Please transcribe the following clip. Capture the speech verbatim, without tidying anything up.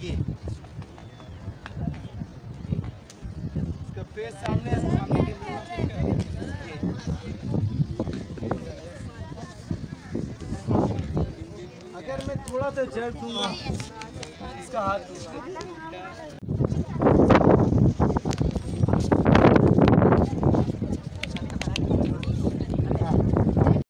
ये इसका फेस सामने सामने के अगर मैं थोड़ा सा जड़ दूंगा इसका हाथ